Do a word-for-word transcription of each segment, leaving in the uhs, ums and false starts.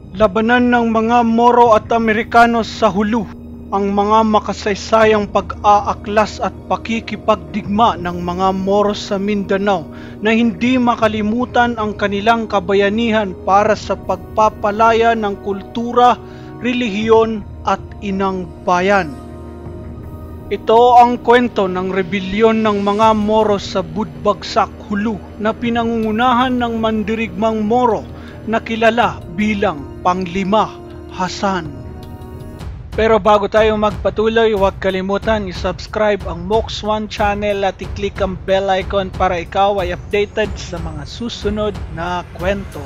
Labanan ng mga Moro at Amerikano sa Hulu, ang mga makasaysayang pag-aaklas at pakikipagdigma ng mga Moro sa Mindanao na hindi makalimutan ang kanilang kabayanihan para sa pagpapalaya ng kultura, relihiyon at inang bayan. Ito ang kwento ng rebelyon ng mga Moro sa Budbagsak, Hulu na pinangungunahan ng mandirigmang Moro na kilala bilang Panglima Hasan. Pero bago tayo magpatuloy, huwag kalimutan i-subscribe ang Mox one channel at i-click ang bell icon para ikaw ay updated sa mga susunod na kwento.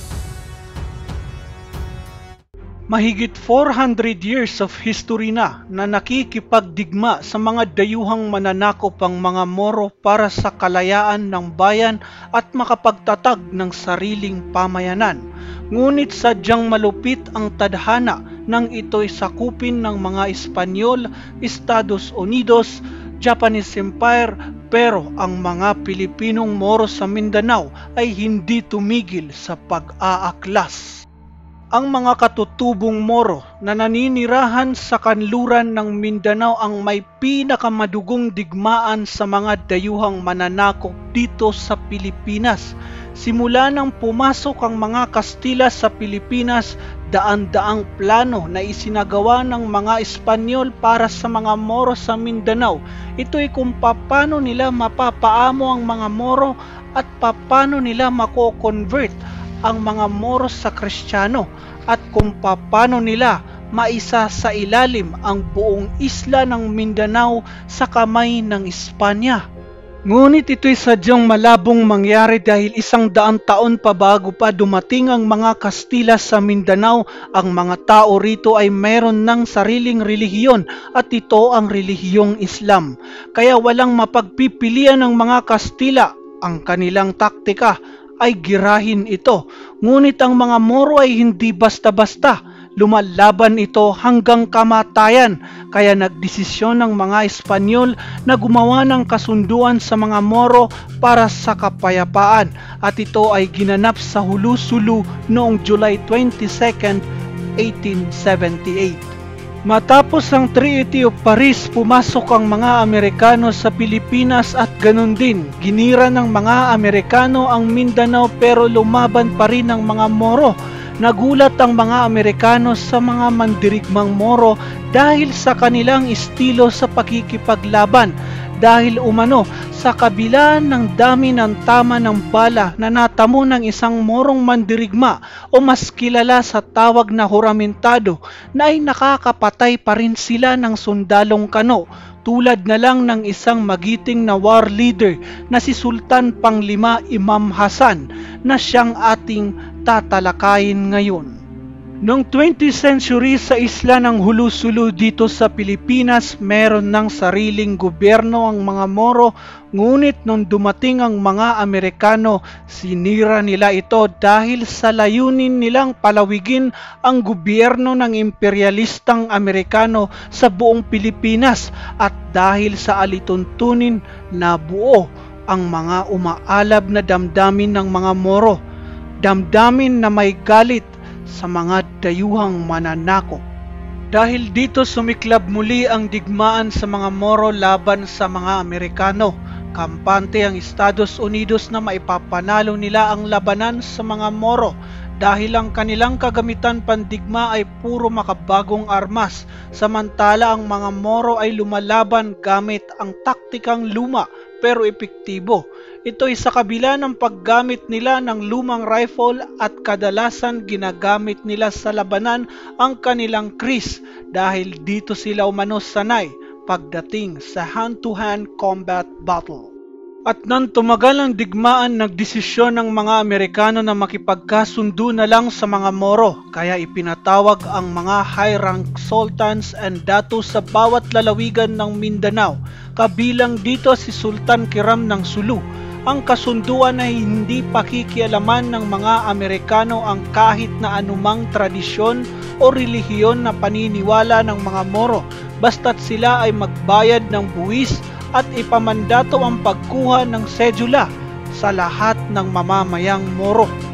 Mahigit four hundred years of history na na nakikipagdigma sa mga dayuhang mananakop ang mga Moro para sa kalayaan ng bayan at makapagtatag ng sariling pamayanan. Ngunit sadyang malupit ang tadhana nang ito'y sakupin ng mga Espanyol, Estados Unidos, Japanese Empire, pero ang mga Pilipinong Moro sa Mindanao ay hindi tumigil sa pag-aaklas. Ang mga katutubong Moro na naninirahan sa kanluran ng Mindanao ang may pinakamadugong digmaan sa mga dayuhang mananakop dito sa Pilipinas. Simula nang pumasok ang mga Kastila sa Pilipinas, daan-daang plano na isinagawa ng mga Espanyol para sa mga Moro sa Mindanao. Ito'y kung paano nila mapapaamo ang mga Moro at paano nila mako-convert ang mga Moro sa Kristiyano at kung paano nila maisa sa ilalim ang buong isla ng Mindanao sa kamay ng Espanya. Ngunit ito'y sadyang malabong mangyari dahil isang daang taon pa bago pa dumating ang mga Kastila sa Mindanao, ang mga tao rito ay mayroon ng sariling relihiyon at ito ang relihiyong Islam. Kaya walang mapagpipilian ng mga Kastila, ang kanilang taktika ay girahin ito. Ngunit ang mga Moro ay hindi basta-basta. Lumalaban ito hanggang kamatayan, kaya nagdesisyon ng mga Espanyol na gumawa ng kasunduan sa mga Moro para sa kapayapaan at ito ay ginanap sa Hulu-Sulu noong July twenty-second, eighteen seventy-eight. Matapos ang Treaty of Paris, pumasok ang mga Amerikano sa Pilipinas at ganun din, ginira ng mga Amerikano ang Mindanao pero lumaban pa rin ang mga Moro. Nagulat ang mga Amerikano sa mga mandirigmang Moro dahil sa kanilang estilo sa pakikipaglaban, dahil umano sa kabila ng dami ng tama ng bala na natamo ng isang Morong mandirigma o mas kilala sa tawag na huramentado, na ay nakakapatay pa rin sila ng sundalong kano, tulad na lang ng isang magiting na war leader na si Sultan Panglima Imam Hasan na siyang ating tatalakayin ngayon. Noong twentieth century sa isla ng Hulu-Sulu dito sa Pilipinas, meron ng sariling gobyerno ang mga Moro, ngunit nung dumating ang mga Amerikano, sinira nila ito dahil sa layunin nilang palawigin ang gobyerno ng imperialistang Amerikano sa buong Pilipinas at dahil sa alituntunin na buo ang mga umaalab na damdamin ng mga Moro, damdamin na may galit sa mga dayuhang mananakop. Dahil dito sumiklab muli ang digmaan sa mga Moro laban sa mga Amerikano. Kampante ang Estados Unidos na maipapanalo nila ang labanan sa mga Moro dahil ang kanilang kagamitan pandigma ay puro makabagong armas, samantala ang mga Moro ay lumalaban gamit ang taktikang luma pero epektibo. Ito'y sa kabila ng paggamit nila ng lumang rifle at kadalasan ginagamit nila sa labanan ang kanilang kris dahil dito sila umano sanay pagdating sa hand-to-hand combat battle. At nang tumagal ang digmaan, nagdesisyon ng mga Amerikano na makipagkasundo na lang sa mga Moro, kaya ipinatawag ang mga high-rank sultans and datos sa bawat lalawigan ng Mindanao, kabilang dito si Sultan Kiram ng Sulu. Ang kasunduan ay hindi pakikialaman ng mga Amerikano ang kahit na anumang tradisyon o relihiyon na paniniwala ng mga Moro, basta't sila ay magbayad ng buwis at ipamandato ang pagkuha ng sedula sa lahat ng mamamayang Moro.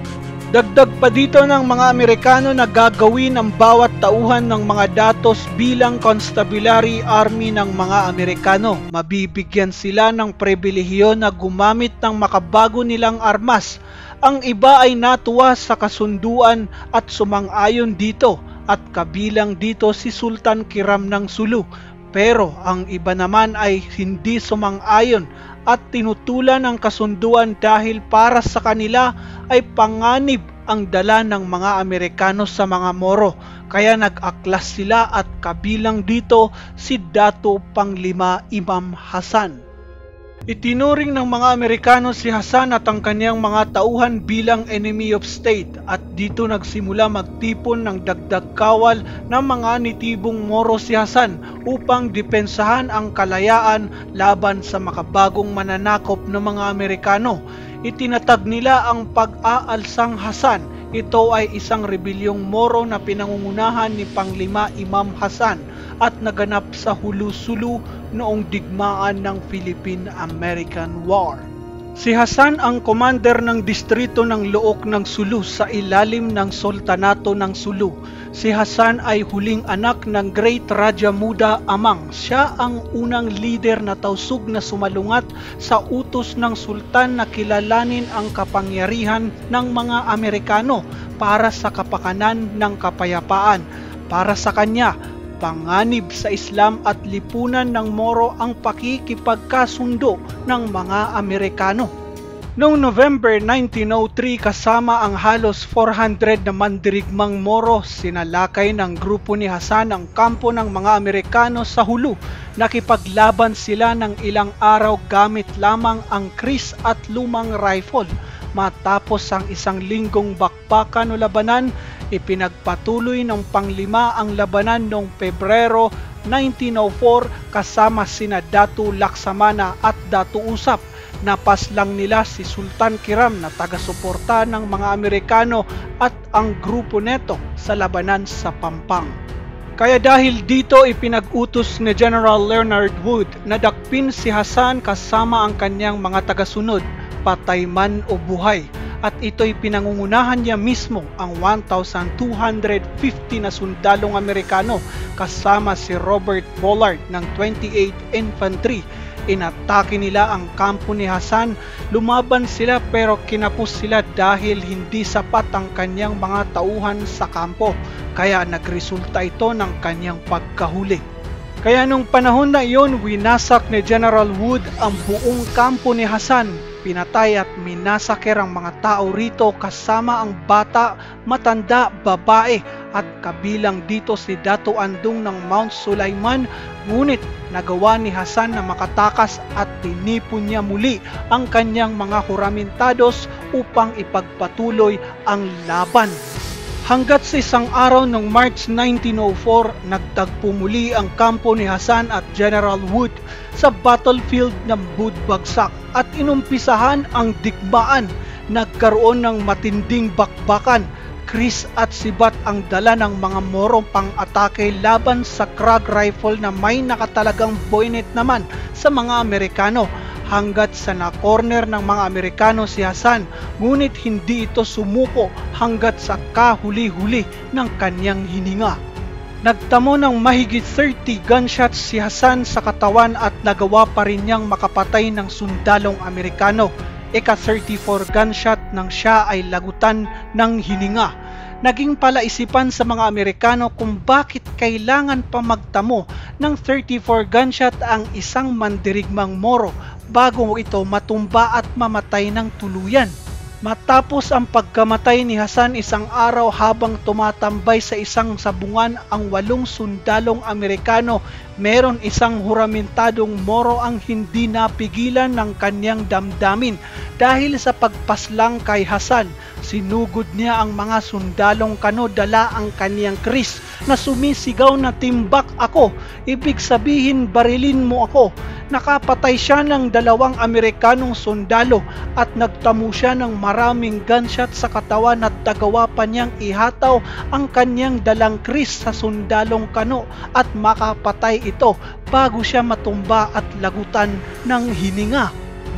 Dagdag pa dito ng mga Amerikano na gagawin ang bawat tauhan ng mga datos bilang Constabulary Army ng mga Amerikano. Mabibigyan sila ng pribilehiyo na gumamit ng makabago nilang armas. Ang iba ay natuwa sa kasunduan at sumang-ayon dito at kabilang dito si Sultan Kiram ng Sulu. Pero ang iba naman ay hindi sumang-ayon at tinutulan ang kasunduan dahil para sa kanila ay panganib ang dala ng mga Amerikano sa mga Moro. Kaya nag-aklas sila at kabilang dito si Dato Panglima Imam Hasan. Itinuring ng mga Amerikano si Hasan at ang kanyang mga tauhan bilang enemy of state at dito nagsimula magtipon ng dagdag kawal ng mga nitibong Moro si Hasan upang depensahan ang kalayaan laban sa makabagong mananakop ng mga Amerikano. Itinatag nila ang pag-aalsang Hasan. Ito ay isang rebelyong Moro na pinangungunahan ni Panglima Imam Hasan at naganap sa Hulu-Sulu noong digmaan ng Philippine-American War. Si Hasan ang commander ng distrito ng Look ng Sulu sa ilalim ng Sultanato ng Sulu. Si Hasan ay huling anak ng Great Raja Muda Amang. Siya ang unang leader na tausug na sumalungat sa utos ng sultan na kilalanin ang kapangyarihan ng mga Amerikano para sa kapakanan ng kapayapaan. Para sa kanya, panganib sa Islam at lipunan ng Moro ang pakikipagkasundo ng mga Amerikano. Noong November nineteen oh three, kasama ang halos four hundred na mandirigmang Moro, sinalakay ng grupo ni Hasan ang kampo ng mga Amerikano sa Hulu. Nakipaglaban sila ng ilang araw gamit lamang ang kris at lumang rifle. Matapos ang isang linggong bakbakan o labanan, ipinagpatuloy ng Panglima ang labanan noong Pebrero nineteen oh four kasama sina Datu Laksamana at Datu Usap. Napaslang nila si Sultan Kiram na taga-suporta ng mga Amerikano at ang grupo neto sa labanan sa Pampang. Kaya dahil dito ipinag-utos ni General Leonard Wood na dakpin si Hasan kasama ang kanyang mga tagasunod, patay man o buhay. At ito'y pinangungunahan niya mismo ang one thousand two hundred fifty na sundalong Amerikano kasama si Robert Bullard ng twenty-eighth Infantry. Inatake nila ang kampo ni Hasan, lumaban sila pero kinapos sila dahil hindi sapat ang kanyang mga tauhan sa kampo. Kaya nagresulta ito ng kanyang pagkahuli. Kaya nung panahon na iyon, winasak ni General Wood ang buong kampo ni Hasan. Pinatay at minasaker ang mga tao rito kasama ang bata, matanda, babae at kabilang dito si Dato Andong ng Mount Sulaiman. Ngunit nagawa ni Hasan na makatakas at tinipon niya muli ang kanyang mga huramintados upang ipagpatuloy ang laban. Hanggat sa isang araw noong March nineteen oh four, nagtagpo muli ang kampo ni Hasan at General Wood sa battlefield ng Budbagsak at inumpisahan ang digmaan. Nagkaroon ng matinding bakbakan. Kris at sibat ang dala ng mga Moro pang-atake laban sa Krag rifle na may nakatalagang bayonet naman sa mga Amerikano. Hanggat sa na-corner ng mga Amerikano si Hasan, ngunit hindi ito sumuko hanggat sa kahuli-huli ng kanyang hininga. Nagtamo ng mahigit thirty gunshots si Hasan sa katawan at nagawa pa rin niyang makapatay ng sundalong Amerikano. Ika thirty-four gunshot nang siya ay lagutan ng hininga. Naging palaisipan sa mga Amerikano kung bakit kailangan pa magtamo ng thirty-four gunshot ang isang mandirigmang Moro bago ito matumba at mamatay ng tuluyan. Matapos ang pagkamatay ni Hasan isang araw habang tumatambay sa isang sabungan ang walong sundalong Amerikano, meron isang huramentadong Moro ang hindi napigilan ng kanyang damdamin dahil sa pagpaslang kay Hasan. Sinugod niya ang mga sundalong Kano, dala ang kaniyang kris na sumisigaw na timbak ako, ibig sabihin barilin mo ako. Nakapatay siya ng dalawang Amerikanong sundalo at nagtamo siya ng maraming gunshot sa katawan at nagawa pa niyang ihataw ang kanyang dalang kris sa sundalong Kano at makapatay ito bago siya matumba at lagutan ng hininga.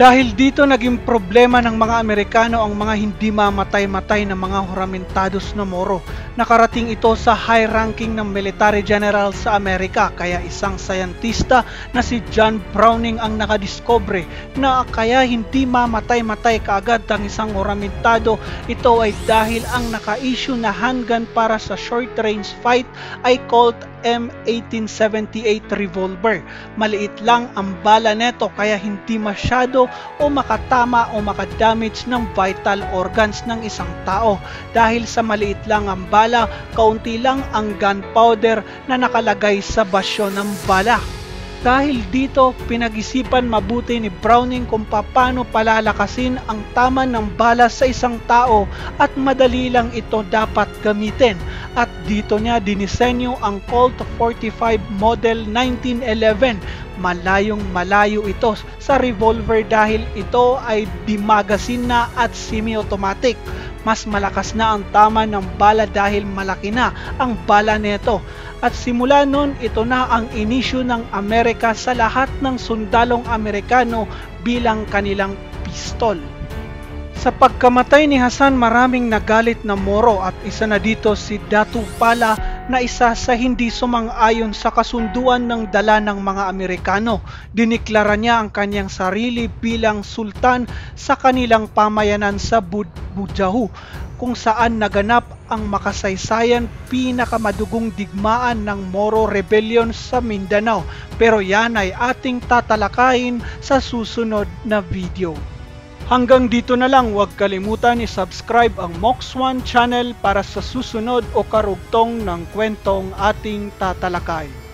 Dahil dito naging problema ng mga Amerikano ang mga hindi mamatay-matay na mga juramentados na Moro. Nakarating ito sa high ranking ng military general sa Amerika, kaya isang sayantista na si John Browning ang nakadiscover na kaya hindi mamatay-matay kaagad ang isang juramentado. Ito ay dahil ang naka-issue na handgun para sa short-range fight ay Colt M eighteen seventy-eight revolver. Maliit lang ang bala neto kaya hindi masyado o makatama o makadamage ng vital organs ng isang tao. Dahil sa maliit lang ang bala, kaunti lang ang gunpowder na nakalagay sa basyo ng bala. Dahil dito, pinag-isipan mabuti ni Browning kung paano palalakasin ang tama ng bala sa isang tao at madali lang ito dapat gamitin. At dito niya dinisenyo ang Colt forty-five Model nineteen eleven. Malayong malayo ito sa revolver dahil ito ay di-magazine na at semi-automatic. Mas malakas na ang tama ng bala dahil malaki na ang bala nito. At simula nun, ito na ang inisyu ng Amerika sa lahat ng sundalong Amerikano bilang kanilang pistol. Sa pagkamatay ni Hasan, maraming nagalit na Moro at isa na dito si Datu Pala na isa sa hindi sumang-ayon sa kasunduan ng dala ng mga Amerikano. Diniklara niya ang kanyang sarili bilang sultan sa kanilang pamayanan sa Bujahu, kung saan naganap ang makasaysayan pinakamadugong digmaan ng Moro Rebellion sa Mindanao. Pero yan ay ating tatalakayin sa susunod na video. Hanggang dito na lang, huwag kalimutan i-subscribe ang Mox one channel para sa susunod o karugtong ng kwentong ating tatalakay.